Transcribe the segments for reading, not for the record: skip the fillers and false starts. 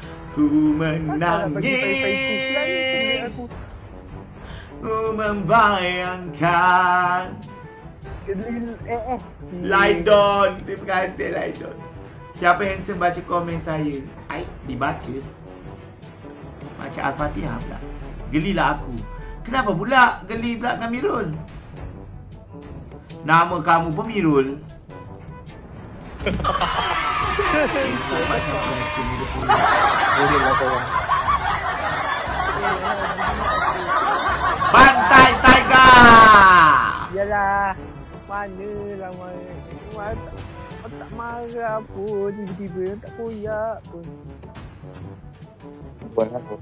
Ku Nak bagi fighting lah ni benda menangis. aku. Ku membayangkan. Lydon, terima kasih Lydon. Siapa yang baca komen saya? Dibaca. Baca Al-Fatihah pula. Gelilah aku. Kenapa pula geli pula dengan Mirul? Nama kamu pun Mirul. Bantai Tiger. Yalah. Manalah tak marah pun, tiba-tiba tak koyak pun. Buat apa?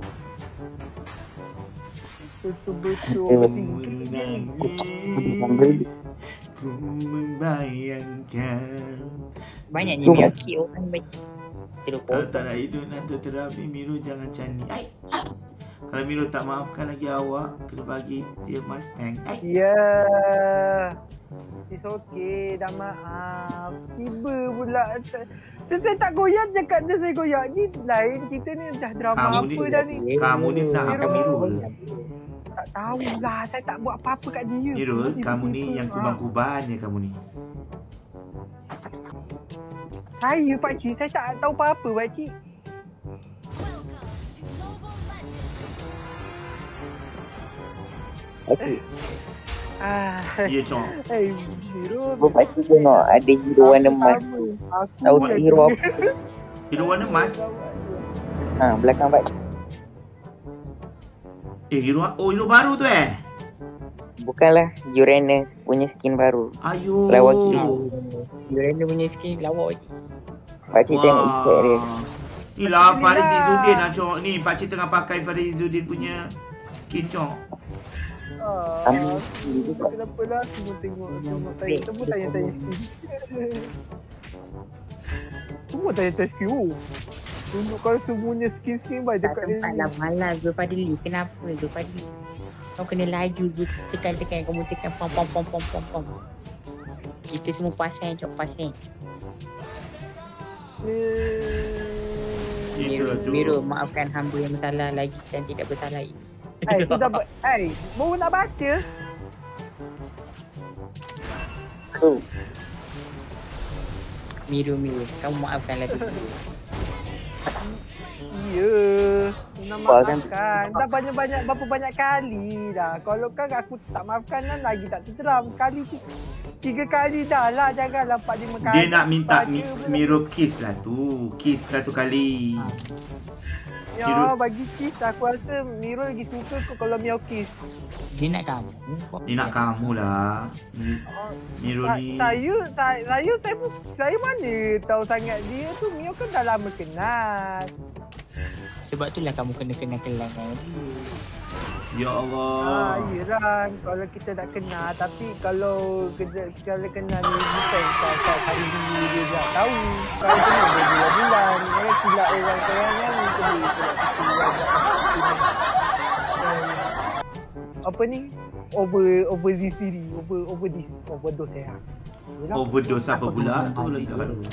Betul-betul menangis. Ku membayangkan. Banyaknya Miyaki orang baik. Kalau tak nak hidup nanti terapi Miro jangan cani. Kalau Miro tak maafkan lagi awak, kena bagi dia Mustang. Ya. It's okay, dah maaf. Tiba pula saya tak goyak cakap dia saya goyak. Ni lain, kita ni dah drama apa dah ni. Kamu ni nak apa Mirul? Tak tahulah, saya tak buat apa-apa kat dia. Mirul, kamu ni yang kuban-kuban je kamu ni. Saya pakcik, saya tak tahu apa-apa pakcik. Okay. Ya Cok. Hero. Pakcik tengok ada hero warna emas. Tahu tak hero apa? Hero warna emas? Belakang pakcik. Hero baru tu Bukanlah, Uranus punya skin baru. Ayo. Lawak gila. Uranus punya skin lawak lagi. Pakcik tengok effect dia. Inilah Faris Izzuddin lah Cok. Ni pakcik tengah pakai Faris Izzuddin punya skin Cok. Kenapa lah semua tengok semua tanya-tanya skin. Semua tanya-tanya skin. Untuk kalau semuanya skin banyak kat dia. Tak malas Zulfadli. Kenapa Zulfadli? Kau kena laju tekan-tekan. Kamu tekan pom. Kita semua pasang Cok, pasang. Miro, maafkan hamba yang bersalah lagi dan tidak bersalah ini. Sudah baru nak baca. Miro, kamu maafkanlah dulu. Ya, nak maafkan. Dah berapa banyak kali dah. Kalau kan aku tak maafkan kan lagi tak terseram. Kali 3 kali dah lah, janganlah 4-5 kali. Dia nak minta Miro kiss lah tu. Kiss 1 kali. Ya, bagi kiss aku rasa Miro lagi suka kau kalau Miao kiss. Dia nak kamu. Dia nak kamu lah. Miro ni. Saya mana tahu sangat dia tu. Mio kan dah lama kenal. Sebab itulah kamu kena kenal dengan dia. Ya Allah. Yelah, kalau kita nak kenal, tapi kalau kenal ni bukan saat hari ni dia tak tahu. Kalau kenal dia bulan-bulan, silap orang kawangan ni apa ni? Overdose diri, overdose ya. Overdose apa pula tu lagi.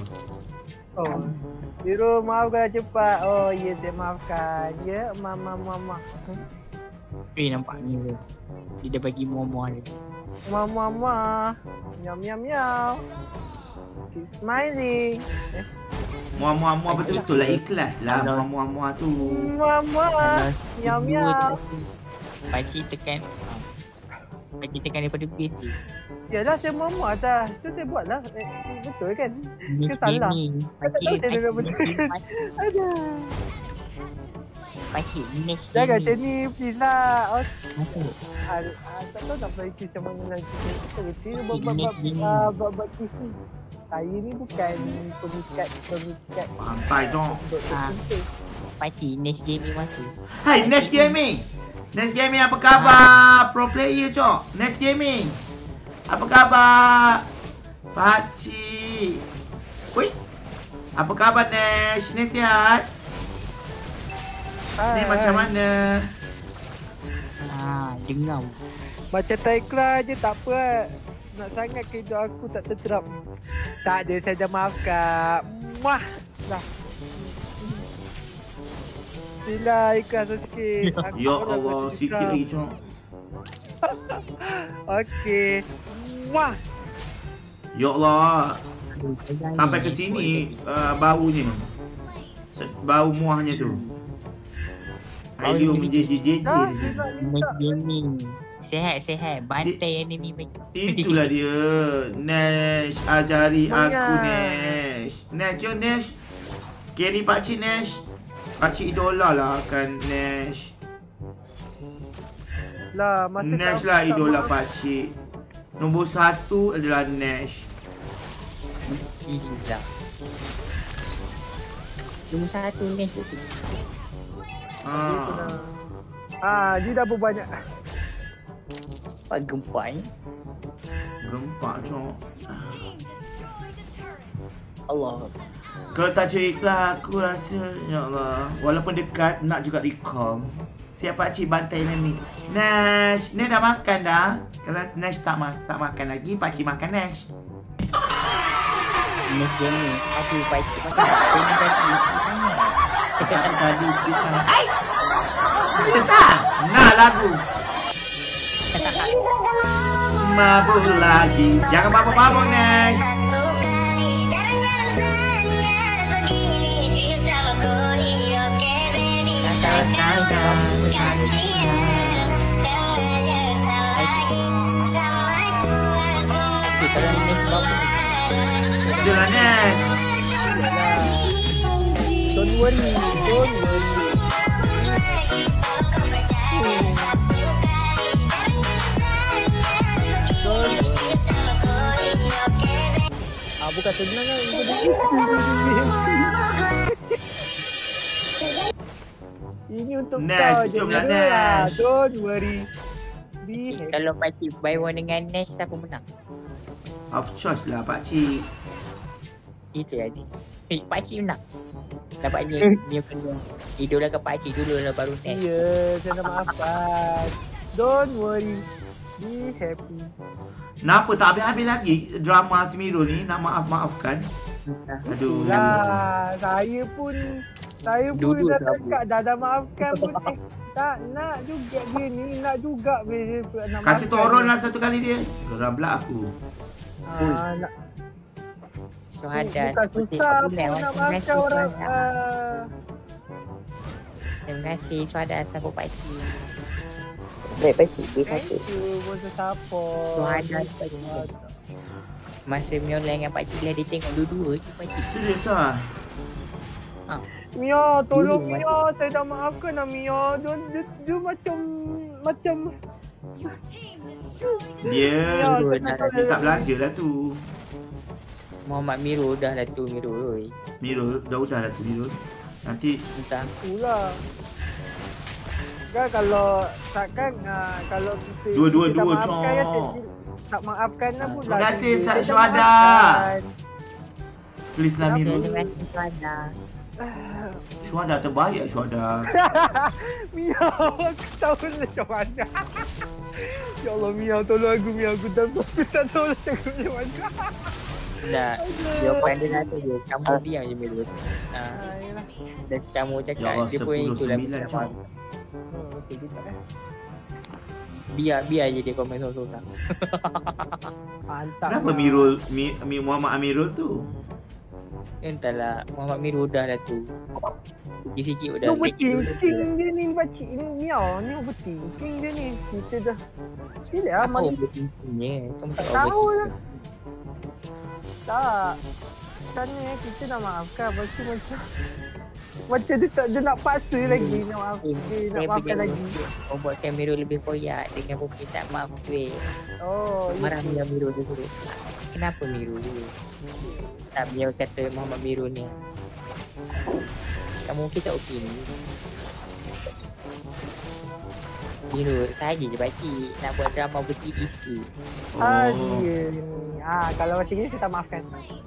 Hero maaf kalau cepat. Ya saya maafkan. Ya, mama. Nampak ni tu. Dia dah bagi muah-muah dia. Mama. Miau. Keep smiling. Muah-muah betul-betul lah ikhlas lah muah-muah tu. Mama. Miau. Pakcik tekan. Pakcik tekan daripada base tu. Yalah saya mama dah. Tu saya buat lah. Betul kan? Ke salah? Pakcik Ada. Pakcik next jangan macam ni please lah. Tak tahu nak play macam mana lagi. Kita reti bab kisi. Saya ni bukan pemikat. Santai dong. Pakcik next gaming masuk. Hai Next Gaming apa khabar? Pro player Cok. Next Gaming apa khabar? Pakcik. Woi. Apa khabar Nesh? Nesh sihat? Ni macam mana? Dengar. Macam Taikla je tak apa. Nak sangat kehidupan aku tak terterap. Tak ada, saya dah maafkan. Muah. Dah. Sila ikhlas sikit. Ya Allah, sikit lagi cok. Okey. Wah. Ya Allah. Sampai ke sini baunya. Bau muahnya tu. Ayo menjejit-jejit. Begini. Sehat. Bantai enemy macam. Itulah dia. Nash, ajari aku Nash. Nash, jom Nash. Carry pakcik Nash. Pakcik idola lah kan Nash. Lah, masa Nash lah idola pakcik. Nombor 1 adalah Nash. Gila. Nombor 1 ni. Dia dah berbanyak. Apa gempa ni? Gempak cok. Allah. Kau tak ikhlas aku rasa. Ya Allah. Walaupun dekat nak juga recall. Siap pakcik bantai ni. Nash. Nash dah makan dah. Kalau Nash tak makan lagi, pakcik makan Nash. Nash ni. Aku pakcik makan. Ini Tadi sikit sangat. Ai! Serius lah? Nah lagu. Mabuk lagi. Jangan mabuk-mabuk Nash. Jalan Nash. Don't worry. Bukan senang kan. Ini untuk Nash, kau je. jomlah Nash. Don't worry. Kalau pakcik buy one dengan Nash, siapa menang? Of course lah pakcik. Itu jadi. Pakcik menang. Dapat dia kena idolakan pakcik dulu lah baru Nash. Ya, saya nak maafkan. Don't worry. Be happy. Kenapa tak habis-habis lagi drama Semirul ni? Nak maafkan. Aduh. Lah, saya pun Dulu dah dah cakap dah maafkan pun. Tak nak juga dia ni, nak juga dia nak Kasih maafkan turun dia. lah satu kali dia. Geram pula aku. Nak Suhada. bukan susah pun nak maafkan orang. Terima kasih Suhada sahabat pakcik. Baik pakcik, dia Thank sakit. you for the support. Suhada pakcik. Masa Miola dengan pakcik lah dia tengok dua-dua je pakcik. Serius lah. Mia, tolong Dulu, Mia, saya dah maafkan lah Mia. Dia macam Dia tak belanja lah tu. Muhammad Mirul dah lah tu Mirul. Mirul, dah lah tu Mirul. Nanti Entah. itulah. Kan kalau takkan kalau kita Dua-dua, kita dua, maafkan kan, cok. tak maafkan lah pula. Terima kasih, Kita Sak dah Syuhada. maafkan. please lah Mirul. Terima kasih Suhada. Syuhada terbaik Syuhada. Mia, aku tahu lah macam mana. Ya Allah Mia, tolong aku Mia, aku tak tahu lah macam mana. Tak. Jawapan dia lah tu je. Kamu diam je Mirul. Yalah. Dan kamu Ya cakap Allah, dia pun itulah 10-9 minta cok. maaf. Okey kita Biar je dia komen sorang-sorang. Mantap. Kenapa Mia. Mirul, Muhammad Amirul tu? Entahlah Muhammad Mirul dah lah tu. Sikit-sikit Ni dah. overthinking dia ni pakcik ni Mia, ni overthinking dia ni. Kita dah Bila Apa amal overthinkingnya? Kamu tak tahu lah. Tak. Sebenarnya kita nak maafkan macam dia nak paksa lagi nak maafkan, nak maafkan lagi. Kau buatkan Mirul lebih koyak dengan permintaan maaf weh. Oh, Marah dengan Mirul dia suruh. Kenapa Mirul dia? Tak biar kata Muhammad Mirul ni. Kamu kita okey ni. Mirul, saja je pakcik nak buat drama ber-TV sikit. Aduh. Kalau macam ni kita maafkan.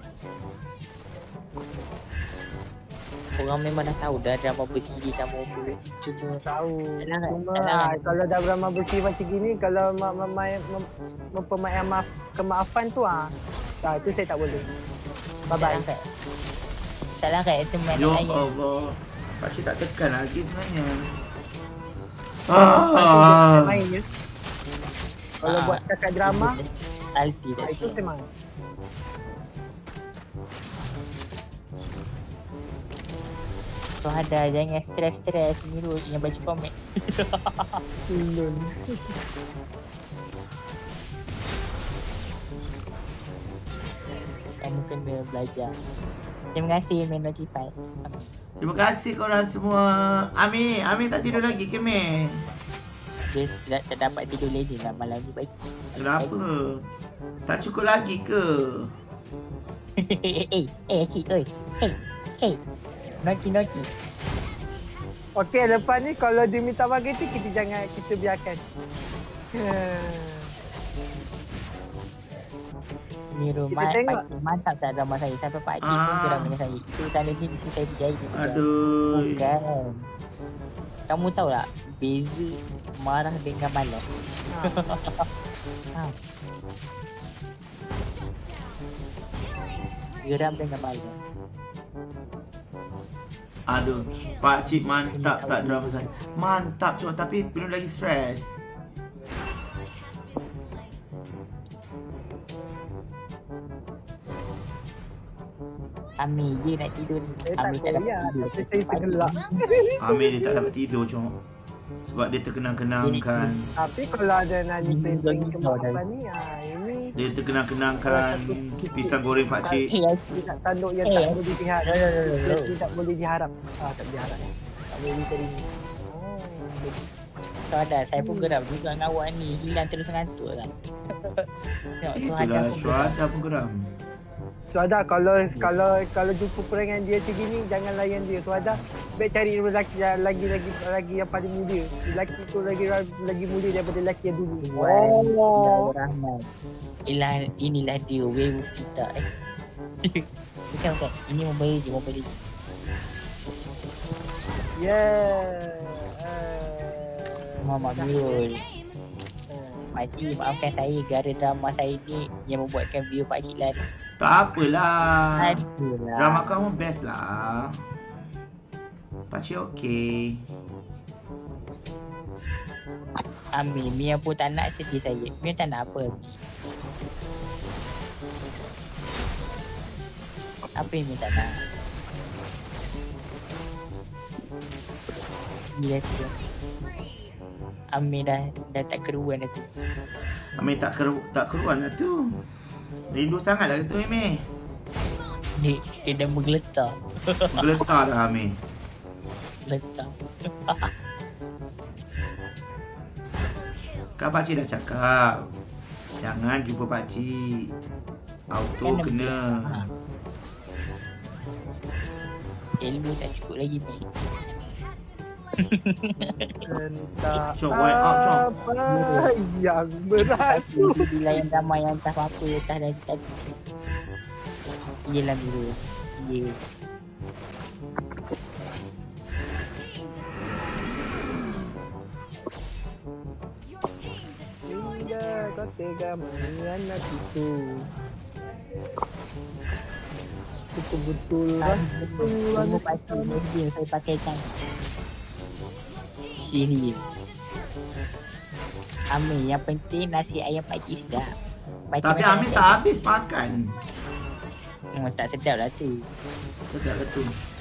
Orang memang dah tahu dah drama ber-TV kamu apa. Cuma Tahu. Jangan, Cuma jangan. kalau dah beramah bersih macam gini, kalau kemaafan tu itu saya tak boleh. Bye bye. Salah kat teman Ya lain. Allah. Pakcik tak tekan lagi sebenarnya. Main je. Kalau buat kakak drama, Alti dah. itu memang. So ada jangan stres-stres Mirul yang baca komik. Ulun. Kamu kena belajar. Terima kasih main notify. Terima kasih korang semua. Amir tak tidur lagi ke Meh? Dia tak dapat tidur lagi lah malam ni baik. Kenapa? Tak cukup lagi ke? Cik oi. Hey. Naughty. Okey, lepas ni kalau dia minta spaghetti, kita biarkan. Mirul Kita tengok. mantap tak drama saya sampai Pak Cik pun geram dengan saya. Itu tanda ni mesti saya berjaya juga. Aduh. Bukan. Kamu tahu tak beza marah dengan malas? Ha. Geram dengan malas. Aduh, pakcik mantap tak drama saya. Mantap cuma tapi belum lagi stres. Ami je nak tidur ni. Saya tak Ami tak dapat koyak, tidur. tapi saya tergelak. Amir dia tak dapat tidur cuma sebab dia terkenang-kenangkan. Tapi kalau ada nani Ini painting lagi ke tahu apa dah. ni, ini Dia terkenang-kenangkan pisang goreng pakcik. tidak tanduk yang Eh. tak boleh diharap. No. Yang tidak boleh diharap. Tak diharap. Tak boleh diterima. So ada saya pun geram juga dengan awak ni. Hilang terus ngantuk kan. Tengok Suhada Itulah pun geram. Syuhada pun geram. So ada kalau jumpa perangai dia macam gini, jangan layan dia. So ada baik cari lelaki yang lagi yang paling muda. Lelaki tu lagi muda daripada lelaki yang dulu. Oh. Rahman. Inilah dia werewolf kita Bukan. Ini mobile je. Yeah. Mama Mirul. Pakcik maafkan saya gara drama saya ni yang membuatkan view pakcik lari. Tak apalah. Aduhlah. Drama kamu best lah. Pakcik okey. Ami, Mia pun tak nak sedih saya. Mia tak nak apa. Apa yang Mia tak nak? Mia tu. Ami dah tak keruan dah tu. Amir tak keruan lah tu. Rindu sangat lah tu Amir. Dia dah menggeletar. Geletar dah Amir. Geletar. Kan pakcik dah cakap jangan jumpa pakcik. Auto kena. Ilmu tak cukup lagi ni. Entah Cok, wake up, Cok. apa yang berlaku. Bila yang ramai yang entah apa entah dah tadi. Iyalah Mira. Ya. Hingga kau tega mengkhianatiku. Betul-betul lah. Tunggu pasti dia saya pakai canggih. Sihir. Ami, yang penting nasi ayam pakcik sedap. Pakcik Tapi macam Amir nasi tak ayam. habis makan. Tak sedap lah tu. Sedap lah tu.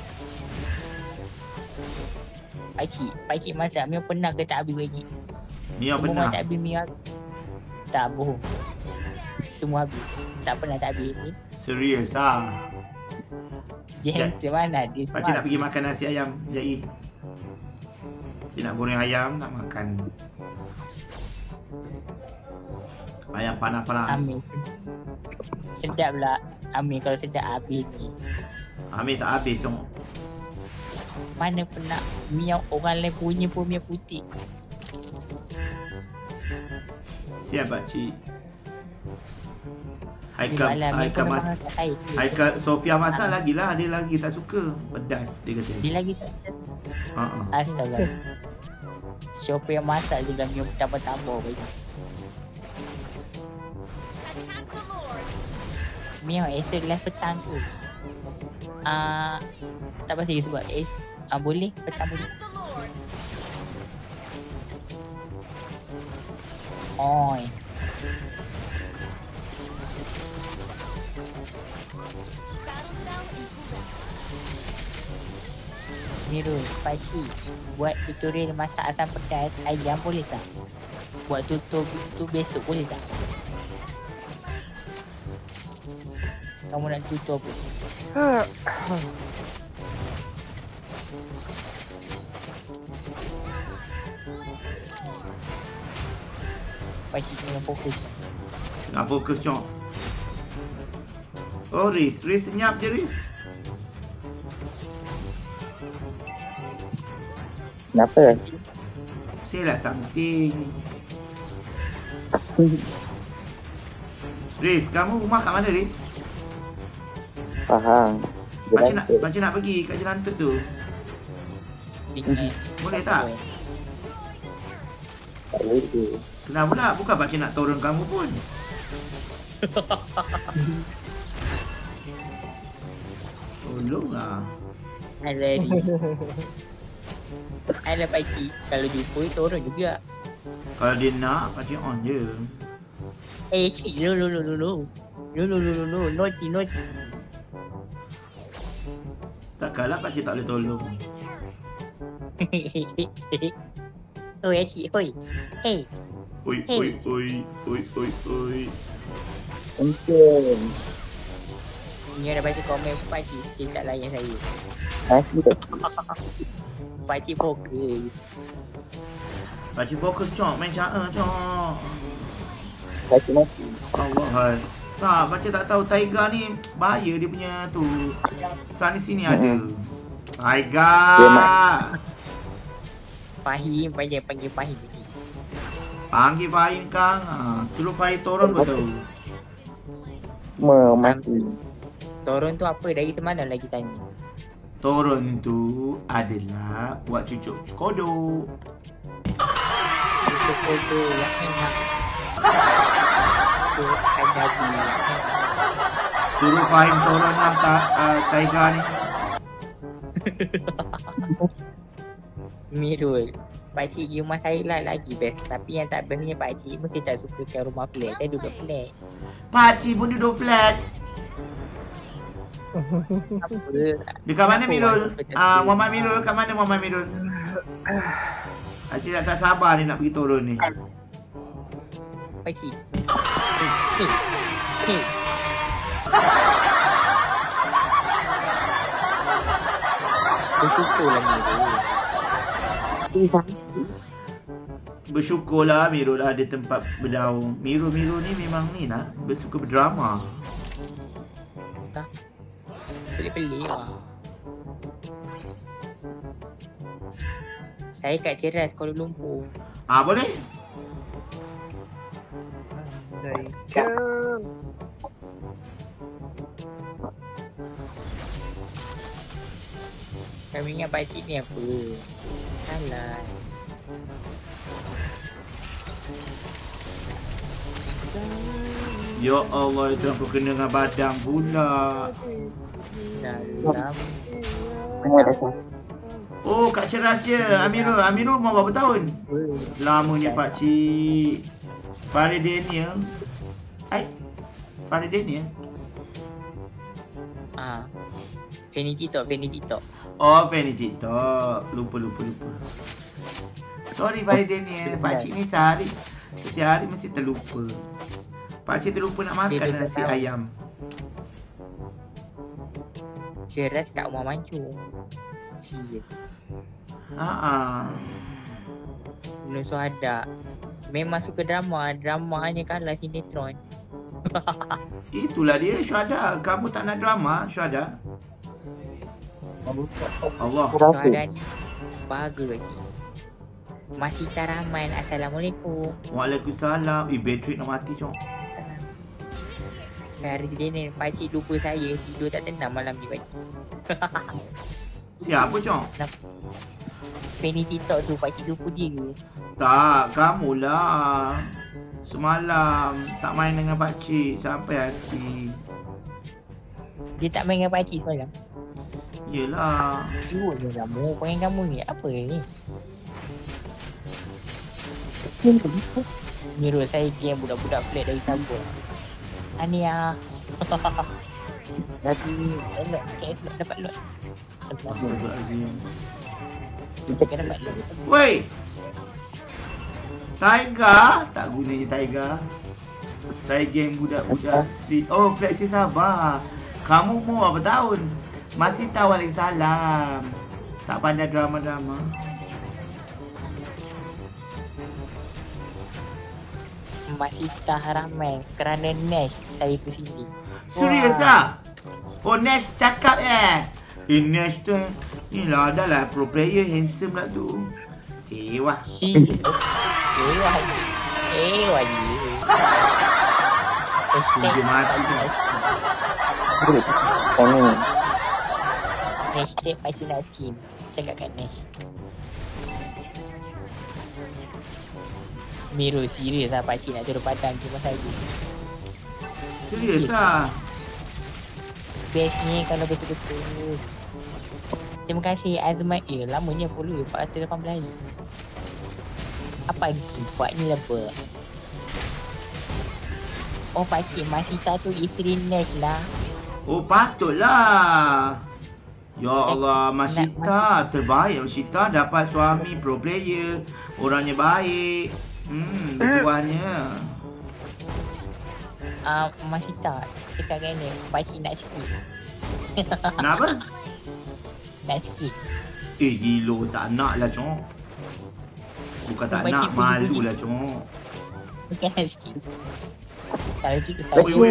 Pakcik masak Mia pernah ke tak habis lagi? Mia Semua benar. tak habis Mia. Tak bohong. Semua habis. Tak pernah tak habis ni. Serius ah. Gangster mana dia Pakcik nak pergi makan nasi ayam Jai. Cik nak goreng ayam, nak makan ayam panas-panas. Amir. Sedap lah. Amir kalau sedap habis ni. Amir tak habis cuma. Mana pernah Mia orang lain punya pun Mia putih. Siap pakcik. Bila Mia Haikal pun mas memang tak saya. Haikal Sofia masak lagi lah. Dia lagi tak suka pedas dia kata. Dia lagi tak Astaga. Siapa yang masak juga Mia tambah-tambah bagi. Mia esok live petang tu. Tak pasti sebab Boleh, petang boleh. Oi. Mirul, Pakcik, buat tutorial masak asam pedas ayam boleh tak? Buat tutur tu besok boleh tak? Kamu nak tutur apa? Pakcik kena fokus. Nak fokus, Cok. Oh, Riz senyap je, Riz. Kenapa? Say lah something. Riz, kamu rumah kat mana, Riz? Faham. Macam nak pergi kat Jalan Tut tu. Boleh tak? Tak boleh. Kenapa pula? Bukan pakcik nak turun kamu pun. Tolonglah. Alari. Alah Pakcik, kalau jumpa turun juga. Kalau dia nak, pakcik on je. Cik, lo. Noti. Takkanlah pakcik tak boleh tolong. Oi, Cik, hoi. Hey. Oi. Mungkin. Ni ada baca komen Pakcik, dia tak layan saya. Pakcik fokus. Pakcik fokus, Cok. Main cara, Cok. Pakcik mati. Allah hai. Tak, pakcik tak tahu Tiger ni bahaya dia punya tu. Sana sini ada. Tiger. Fahim, panggil Fahim. Panggil Fahim Kang. Suruh Fahim turun betul. Mati. Turun tu apa? Dari mana lagi tanya? Turun tu adalah buat cucuk kodok. Cucuk kodok yang enak. Tu akan jadi. Suruh Fahim turun lah Tiger ni. Mirul, Pakcik pergi rumah saya lah lagi best. Tapi yang tak bestnya Pakcik mesti tak suka ke rumah flat. Saya duduk flat. Pakcik pun duduk flat. Apa? Dekat mana Mirul? Muhammad Mirul, kat mana Muhammad Mirul? Pakcik tak sabar ni nak pergi turun ni. Pakcik. Bersyukurlah Mirul. Bersyukurlah Mirul ada tempat berdaung. Mirul ni memang ni lah, bersuka berdrama. Tak. Pelik-pelik lah. Saya kat Ceras, Kuala Lumpur. Boleh? Kami ingat pakcik ni apa? Salah. Ya Allah, itu aku kena dengan badan pula. Dalam. Oh, kat Ceras je. Amirul mau berapa tahun? Lamanya pakcik. Farid Daniel. Farid Daniel. Fanny TikTok. Oh, Fanny TikTok. Lupa. Sorry Farid Daniel. Pakcik ni setiap hari mesti terlupa. Pakcik terlupa nak makan nasi ayam. Ceras kat rumah mancung. Sia. Belum ada. Memang suka drama. Dramanya kalah sinetron. Itulah dia Syuhada. Kamu tak nak drama Syuhada? Allah. Syuhada ni bagus lagi. Masih Taraman. Assalamualaikum. Waalaikumsalam. Bateri nak mati cok. Hari ni pakcik lupa saya. Tidur tak tenang malam ni pakcik. Siapa cok? Fanny TikTok tu pakcik lupa dia. Tak, kamulah. Semalam tak main dengan pakcik sampai hati. Dia tak main dengan pakcik semalam? Yelah. Ibu je kamu, pengen kamu ni. Apa ni? Miru saya game budak-budak flat dari Sabah. Ania. Nanti elok dapat lot. Astagfirullahalazim. Kita kena dapat lot. Woi. Tiger, tak guna je Tiger. Saya game budak-budak street. Oh, Flexi Sabah. Kamu umur berapa tahun? Masih tahu Waalaikumsalam. Tak pandai drama-drama. Masih tak ramai kerana Nash saya ke sini. Serius ah? Oh, Nash cakap Nash tu ni lah adalah pro player handsome lah tu. Cewah. Dia mati tu. Hashtag Pakcik nak skin. Cakap kat Nash. Miru serius lah Pakcik nak turun padang cuma saya. Serius lah. Bestnya kalau betul-betul. Terima kasih Azmat. Lamanya follow 418 hari. Apa lagi buatnya lebar? Oh Pakcik masih satu isteri Nash lah. Oh, patutlah. Ya Allah, Masita terbaik. Masita dapat suami pro player. Orangnya baik. Bertuahnya. Masih tak. Cakap kan ni, Pakcik nak sikit. Kenapa? Nak sikit. Gila, tak nak lah, Cok. Bukan tak nak, malu lah, Cok. Bukan nak sikit. Kalau kita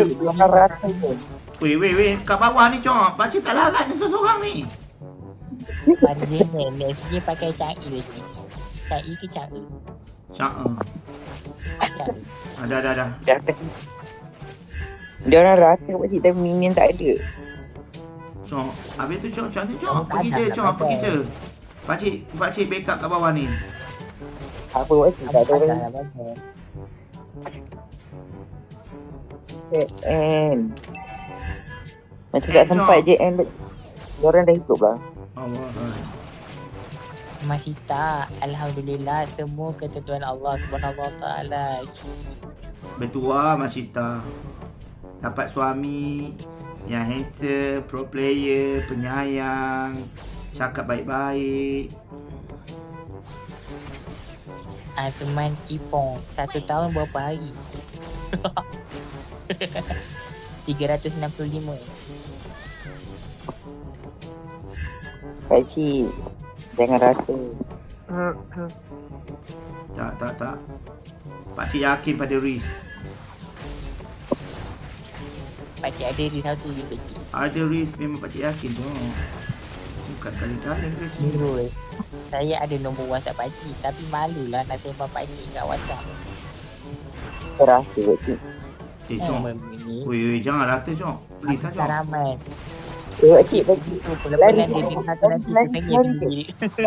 Weh, kat bawah ni, Cok. Pakcik tak larat ni seorang ni. Marzin ni, dia pakai cai lagi. Cai ke cai? Cak. Cai. Dah. Dia orang rata pakcik tapi minion tak ada. Cok, habis tu Cok, macam ni Cok. Pergi je, Cok, pergi je. Pakcik backup kat bawah ni. Apa pakcik tak ada orang. JN. Macam tak sempat JN. Dia orang dah hidup lah. Allah. Masih tak. Alhamdulillah semua ketentuan Allah Subhanahu Wa Taala. Bertuah Masita. Dapat suami yang handsome, pro player, penyayang, cakap baik-baik. Azman Ipong 1 tahun berapa hari? 365. Pakcik, jangan rasa. Tak. Pakcik yakin pada Riz. Pakcik ada di satu je Pakcik. Ada Riz, memang pakcik yakin tu. Bukan kali-kali Riz ni. Mirul. Saya ada nombor WhatsApp Pakcik tapi malulah nak sembang Pakcik kat WhatsApp. Terasa pakcik. Cok. Weh, jangan rata Cok. Please lah Cok. Ramai. Pakcik. Pelan-pelan dia dengar satu nanti dia pengen diri.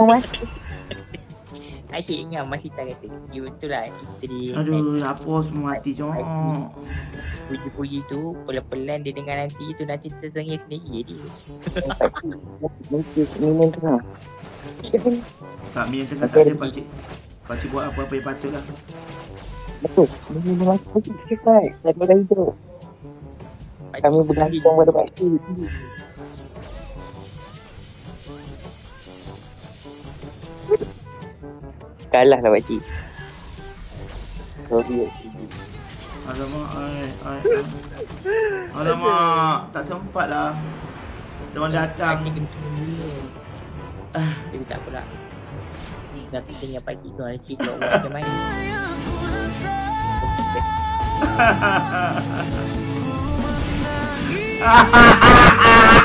Pakcik ingat masih tak kata. Ya betul lah isteri. Aduh, apa semua hati Cok. Puji-puji tu pelan-pelan dia dengar nanti tu nanti tersengih sendiri dia. Minion tengah. Tak, minyak tengah tak ada pakcik. Pakcik buat apa-apa yang patut lah. Betul. Minion tengah pakcik cepat. Saya dah hidup. Kami bergantung pada pakcik. Kalah lah pakcik. Sorry pakcik. Alamak, alamak, tak sempat lah. Dia orang datang. Pakcik kena tunggu. Tapi tak apalah. Tapi dengan pakcik tu ada cik buat macam mana. Hahaha.